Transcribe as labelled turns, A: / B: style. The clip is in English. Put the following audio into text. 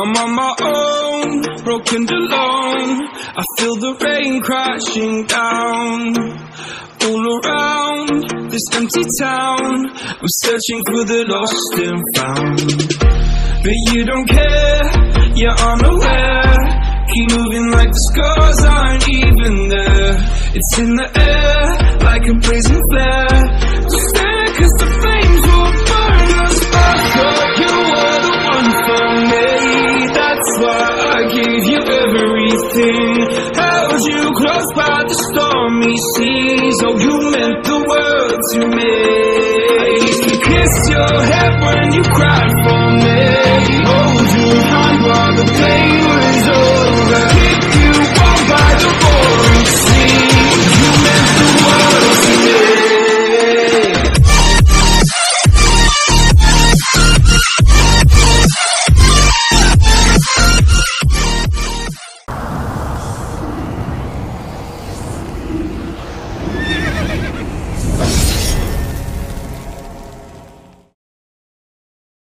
A: I'm on my own, broken and alone. I feel the rain crashing down all around this empty town. I'm searching for the lost and found, but you don't care, you're unaware. Keep moving like the scars aren't even there. It's in the air, like a blazing flare. Just stare, cause the flames will burn us. I thought you were the one for me. That's why I gave you everything. Held you close by the stormy seas. Oh, you meant the world to me. I used to kiss your head when you cried.